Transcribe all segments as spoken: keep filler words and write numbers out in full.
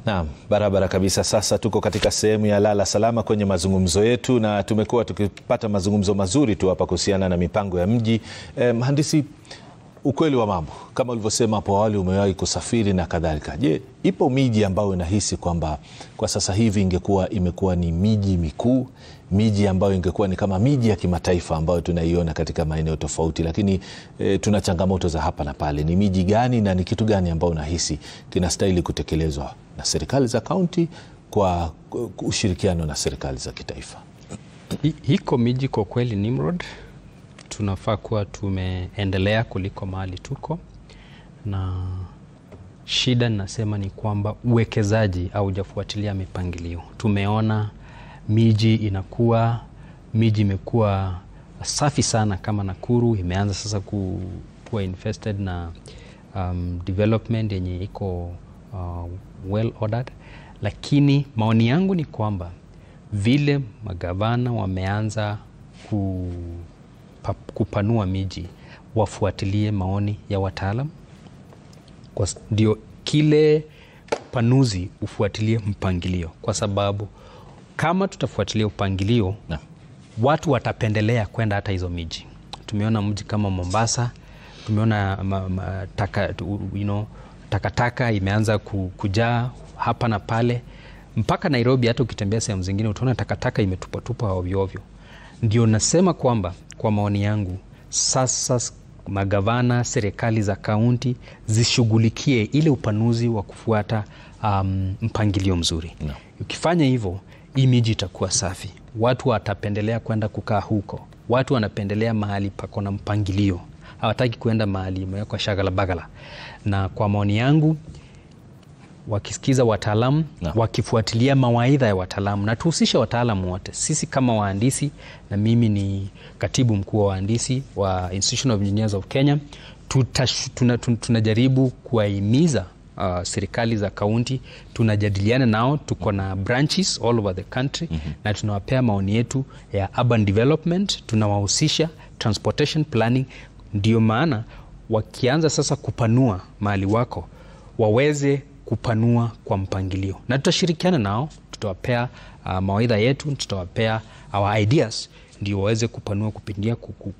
Naam, barabara kabisa. Sasa tuko katika sehemu ya lala salama kwenye mazungumzo yetu, na tumekuwa tukipata mazungumzo mazuri tu hapa kuhusiana na mipango ya mji. Eh, mhandisi, ukweli wa mambo kama ulivyosema hapo awali, umewahi kusafiri na kadhalika. Je, ipo miji ambayo unahisi kwamba kwa sasa hivi ingekuwa imekuwa ni miji mikuu, miji ambayo ingekuwa ni kama miji ya kimataifa ambayo tunaiona katika maeneo tofauti, lakini e, tuna changamoto za hapa na pale? Ni miji gani na ni kitu gani ambao unahisi kinastahili kutekelezwa na serikali za kaunti kwa ushirikiano na serikali za kitaifa? Hiko miji kwa kweli, Nimrod, tunafaa kuwa tumeendelea kuliko mahali tuko, na shida nasema ni kwamba uwekezaji au hujafuatilia mipangilio. Tumeona miji inakuwa, miji imekuwa safi sana kama Nakuru, imeanza sasa ku, kuwa infested na um, development yenye iko uh, well ordered, lakini maoni yangu ni kwamba vile magavana wameanza ku kupanua miji, wafuatilie maoni ya wataalam, kwa ndio kile upanuzi ufuatilie mpangilio, kwa sababu kama tutafuatilia upangilio na watu watapendelea kwenda hata hizo miji. Tumeona mji kama Mombasa, tumeona ma, ma, taka, you know, takataka imeanza kujaa hapa na pale, mpaka Nairobi hata ukitembea sehemu zingine utaona takataka imetupwa tupa ovyo ovyo. Ndio nasema kwamba kwa maoni yangu sasa magavana, serikali za kaunti zishughulikie ile upanuzi wa kufuata um, mpangilio mzuri. No. Ukifanya hivyo, hii miji itakuwa safi. Watu watapendelea kwenda kukaa huko. Watu wanapendelea mahali pako na mpangilio. Hawataki kwenda mahali imewekwa shagala bagala. Na kwa maoni yangu, wakisikiza wataalamu, no. wakifuatilia mawaidha ya wataalamu, na tuhusisha wataalamu wote. Sisi kama wahandisi, na mimi ni katibu mkuu wa wahandisi wa Institution of Engineers of Kenya, tunajaribu tuna, tuna kuwahimiza uh, serikali za kaunti, tunajadiliana nao, tuko na branches all over the country, mm -hmm. na tunawapea maoni yetu ya urban development, tunawahusisha transportation planning. Ndio maana wakianza sasa kupanua mahali wako, waweze kupanua kwa mpangilio, na tutashirikiana nao, tutawapea uh, mawaidha yetu, tutawapea our ideas, ndio waweze kupanua kupitia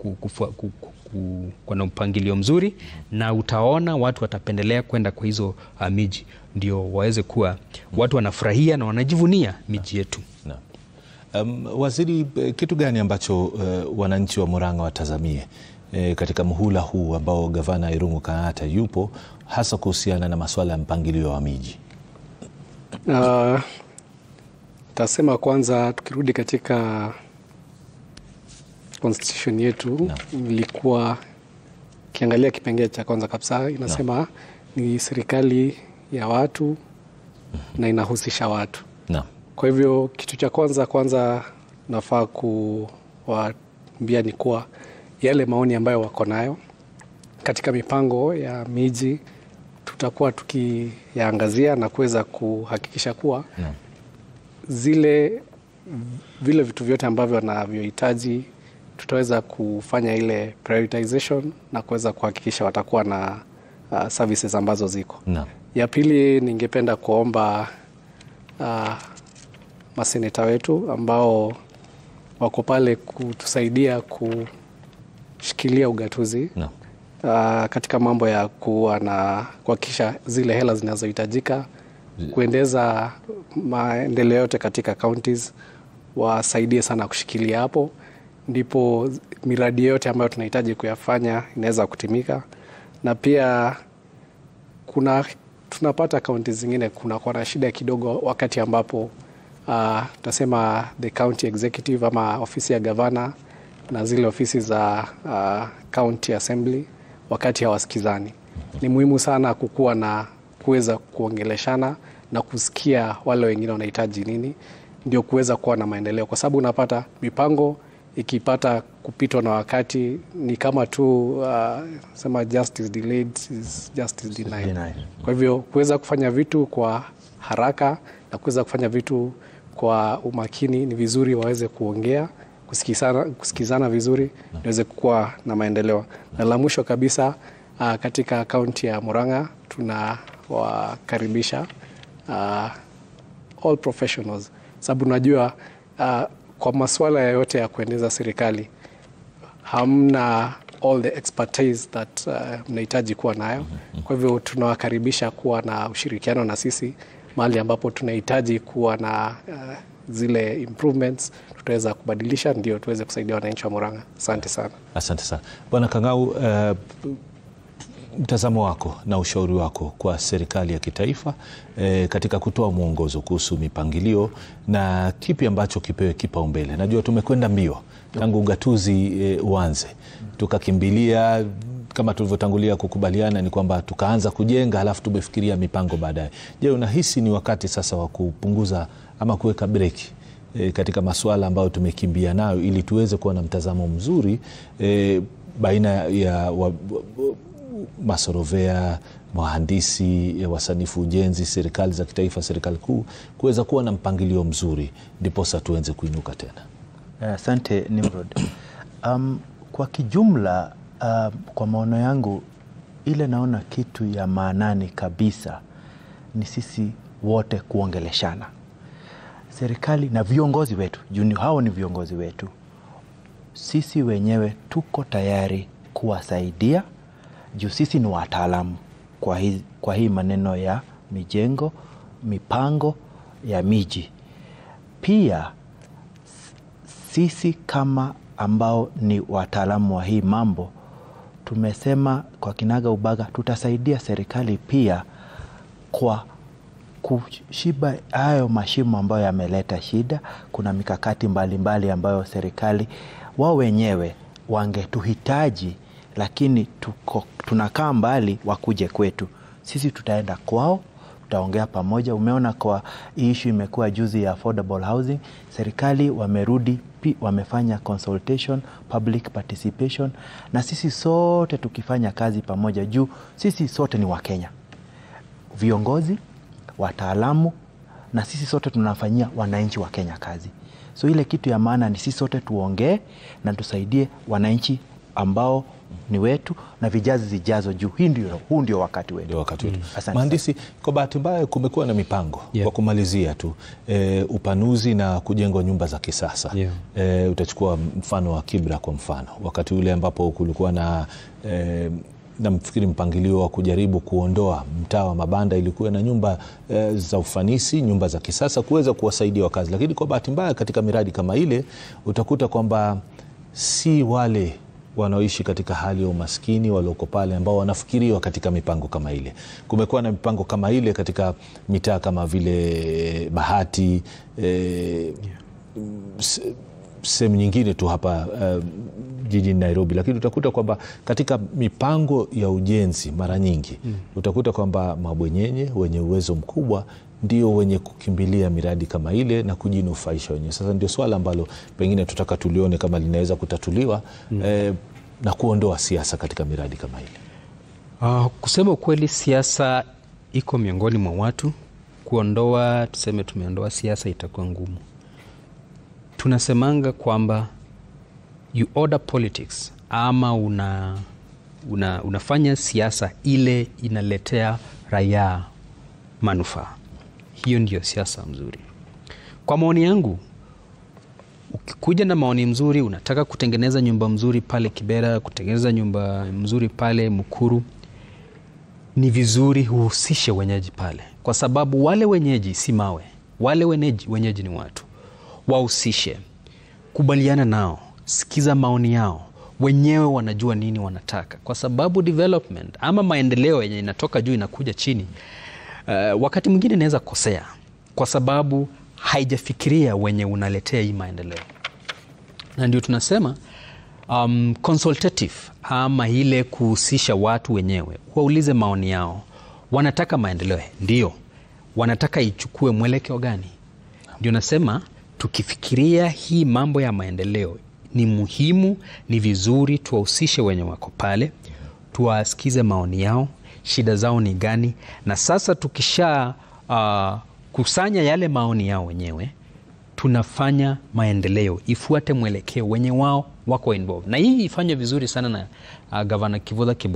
kwa na mpangilio mzuri, na utaona watu watapendelea kwenda kwa hizo uh, miji, ndio waweze kuwa watu wanafurahia na wanajivunia miji yetu. Na. Um, waziri, kitu gani ambacho uh, wananchi wa Murang'a watazamie E, katika muhula huu ambao gavana Irungu Kang'ata yupo, hasa kuhusiana na masuala ya mpangilio wa miji? Uh, tasema kwanza, tukirudi katika constitution yetu, ilikuwa kiangalia kipengele cha kwanza kabisa inasema no. ni serikali ya watu mm -hmm. na inahusisha watu no. Kwa hivyo kitu cha kwanza kwanza nafaa kuwaambia ni kuwa yale maoni ambayo wako nayo katika mipango ya miji tutakuwa tukiyaangazia na kuweza kuhakikisha kuwa no. zile vile vitu vyote ambavyo wanavyohitaji tutaweza kufanya ile prioritization na kuweza kuhakikisha watakuwa na uh, services ambazo ziko no. Ya pili, ningependa kuomba uh, maseneta wetu ambao wako pale kutusaidia ku shikilia ugatuzi no. uh, katika mambo ya kuwa na kuhakikisha zile hela zinazohitajika kuendeza maendeleo yote katika counties, wasaidie sana kushikilia hapo, ndipo miradi yote ambayo tunahitaji kuyafanya inaweza kutimika. Na pia kuna tunapata counties zingine kuna kwa na shida kidogo wakati ambapo uh, tutasema the county executive ama ofisi ya gavana na zile ofisi za uh, county assembly wakati hawasikizani. Ni muhimu sana kukuwa na kuweza kuongeleshana na kusikia wale wengine wanahitaji nini, ndio kuweza kuwa na maendeleo, kwa sababu unapata mipango ikipata kupitwa na wakati ni kama tu uh, sema justice delayed is justice denied. Kwa hivyo kuweza kufanya vitu kwa haraka na kuweza kufanya vitu kwa umakini, ni vizuri waweze kuongea, kusikizana, kusikizana vizuri, niweze kuwa na maendeleo. Na la mwisho kabisa, uh, katika kaunti ya Murang'a tunawakaribisha uh, all professionals, sababu unajua uh, kwa masuala yote ya kuendeza serikali hamna all the expertise that uh, mnahitaji kuwa nayo. Kwa hivyo tunawakaribisha kuwa na ushirikiano na sisi mahali ambapo tunahitaji kuwa na uh, zile improvements tutaweza kubadilisha, ndio tuweze kusaidia wananchi wa Murang'a. Asante sana. Asante sana. Bwana Kang'au, uh, mtazamo wako na ushauri wako kwa serikali ya kitaifa eh, katika kutoa mwongozo kuhusu mipangilio na kipi ambacho kipewe kipaumbele? Najua tumekwenda mbio tangu ugatuzi eh, uanze, tukakimbilia kama tulivyotangulia kukubaliana ni kwamba tukaanza kujenga halafu tumefikiria mipango baadaye. Je, unahisi ni wakati sasa wa kupunguza ama kuweka breki e, katika masuala ambayo tumekimbia nayo ili tuweze kuwa na mtazamo mzuri e, baina ya wa, wa, masorovea, wahandisi, wasanifu ujenzi, serikali za kitaifa, serikali kuu, kuweza kuwa na mpangilio mzuri ndiposa tuanze kuinuka tena? Asante uh, Nimrod. Um, kwa kijumla uh, kwa maono yangu ile naona kitu ya maanani kabisa ni sisi wote kuongeleshana, serikali na viongozi wetu, juu hao ni viongozi wetu. Sisi wenyewe tuko tayari kuwasaidia juu sisi ni wataalamu kwa hii, kwa hii maneno ya mijengo, mipango ya miji. Pia sisi kama ambao ni wataalamu wa hii mambo tumesema kwa kinaga ubaga tutasaidia serikali pia kwa kushiba hayo mashimo ambayo yameleta shida. Kuna mikakati mbalimbali mbali ambayo serikali wao wenyewe wangetuhitaji, lakini tuko, tunakaa mbali wakuje kwetu. Sisi tutaenda kwao, tutaongea pamoja. Umeona kwa issue imekuwa juzi ya affordable housing, serikali wamerudi, wamefanya consultation, public participation, na sisi sote tukifanya kazi pamoja juu sisi sote ni Wakenya, viongozi, wataalamu, na sisi sote tunafanyia wananchi wa Kenya kazi. So ile kitu ya maana ni sisi sote tuongee na tusaidie wananchi ambao ni wetu na vijazi zijazo juu. Hii ndio, huu ndio wakati wetu. Ndio wakati wetu. Mm. Mhandisi, kwa bahati mbaya kumekuwa na mipango, yeah, kwa kumalizia tu e, upanuzi na kujengwa nyumba za kisasa. Yeah. E, utachukua mfano wa Kibra kwa mfano, wakati ule ambapo kulikuwa na e, na mfikiri mpangilio wa kujaribu kuondoa mtaa wa mabanda, ilikuwa na nyumba e, za ufanisi, nyumba za kisasa kuweza kuwasaidia wakazi. Lakini kwa bahati mbaya katika miradi kama ile utakuta kwamba si wale wanaoishi katika hali ya umaskini walioko pale ambao wanafikiriwa katika mipango kama ile. Kumekuwa na mipango kama ile katika mitaa kama vile Bahati, e, sehemu nyingine tu hapa uh, jijini Nairobi, lakini utakuta kwamba katika mipango ya ujenzi mara nyingi mm. utakuta kwamba mabwenyenye wenye uwezo mkubwa ndio wenye kukimbilia miradi kama ile na kujinufaisha wenyewe. Sasa ndio swala ambalo pengine tutaka tulione kama linaweza kutatuliwa mm. eh, na kuondoa siasa katika miradi kama ile. Uh, kusema ukweli, siasa iko miongoni mwa watu. Kuondoa, tuseme tumeondoa siasa itakuwa ngumu. Tunasemanga kwamba you order politics, ama una, una, unafanya siasa ile inaletea raia manufaa. Hiyo ndio siasa mzuri. Kwa maoni yangu, ukikuja na maoni mzuri, unataka kutengeneza nyumba mzuri pale Kibera, kutengeneza nyumba mzuri pale Mukuru, ni vizuri huhusishe wenyeji pale, kwa sababu wale wenyeji si mawe, wale wenyeji, wenyeji ni watu. Wahusishe, kubaliana nao, sikiza maoni yao, wenyewe wanajua nini wanataka, kwa sababu development ama maendeleo yenye inatoka juu inakuja chini, uh, wakati mwingine inaweza kosea kwa sababu haijafikiria wenye unaletea hii maendeleo. Na ndio tunasema um, consultative ama ile kuhusisha watu wenyewe, waulize maoni yao. Wanataka maendeleo, ndio. Wanataka ichukue mwelekeo gani? Ndio nasema tukifikiria hii mambo ya maendeleo ni muhimu, ni vizuri tuwahusishe wenye wako pale, tuwasikize maoni yao, shida zao ni gani, na sasa tukisha uh, kusanya yale maoni yao wenyewe, tunafanya maendeleo ifuate mwelekeo wenye wao wako involved. Na hii ifanye vizuri sana na uh, Gavana Kivutha Kibwana.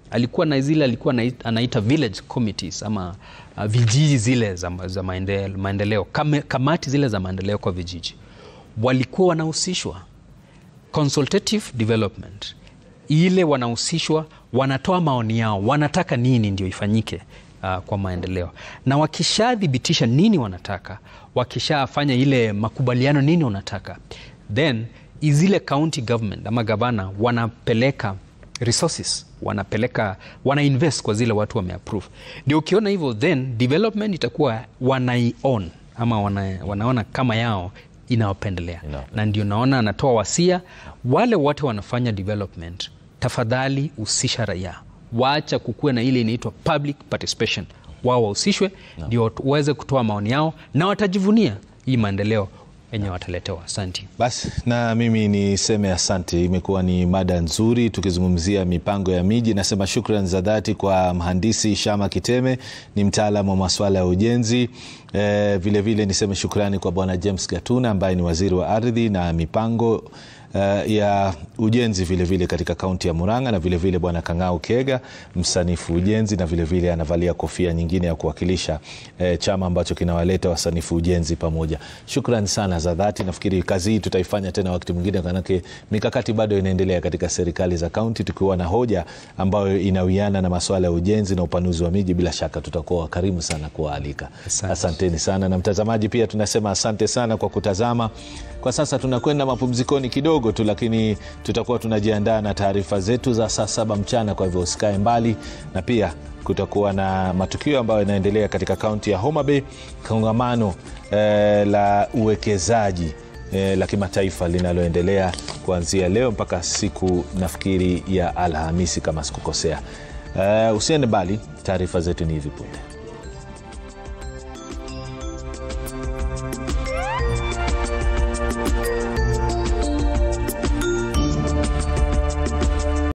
alikuwa na zile alikuwa anaita village committees ama uh, vijiji zile za, za maendeleo, maendeleo Kame, kamati zile za maendeleo kwa vijiji walikuwa wanahusishwa consultative development, ile wanahusishwa, wanatoa maoni yao, wanataka nini ndio ifanyike uh, kwa maendeleo, na wakishadhibitisha nini wanataka, wakishafanya ile makubaliano nini wanataka, then zile county government ama gavana wanapeleka resources, wanapeleka wana invest kwa zile watu wameapprove. Ndio ukiona hivyo, then development itakuwa wanai-own ama wana, wanaona kama yao inawapendelea. No. Na ndio naona anatoa wasia wale wote wanafanya development, tafadhali husisha raia, waacha kukue na ile inaitwa public participation, wao wahusishwe. No. Ndio waweze kutoa maoni yao na watajivunia hii maendeleo enye wataletewa. Asante. Basi na mimi niseme asante. Imekuwa ni mada nzuri tukizungumzia mipango ya miji. Nasema shukrani za dhati kwa mhandisi Shama Kiteme, ni mtaalamu wa masuala ya ujenzi. E, vile vile niseme shukrani kwa bwana James Gatuna ambaye ni waziri wa ardhi na mipango Uh, ya ujenzi vile vile katika kaunti ya Murang'a, na vile vile bwana Kang'au Kega, msanifu ujenzi, na vile vile anavalia kofia nyingine ya kuwakilisha eh, chama ambacho kinawaleta wasanifu ujenzi pamoja. Shukrani sana za dhati. Nafikiri kazi hii tutaifanya tena wakati mwingine, kanake mikakati bado inaendelea katika serikali za kaunti, tukiwa na hoja ambayo inawiana na masuala ya ujenzi na upanuzi wa miji. Bila shaka tutakuwa karimu sana kuwaalika. Asante. Asanteni sana, na mtazamaji pia tunasema asante sana kwa kutazama. Kwa sasa tunakwenda mapumzikoni kidogo tu, lakini tutakuwa tunajiandaa na taarifa zetu za saa saba mchana, kwa hivyo usikae mbali. Na pia kutakuwa na matukio ambayo yanaendelea katika kaunti ya Homa Bay, kongamano eh, la uwekezaji eh, la kimataifa linaloendelea kuanzia leo mpaka siku nafikiri ya Alhamisi kama sikukosea. Uh, usiende mbali, taarifa zetu ni hivi punde.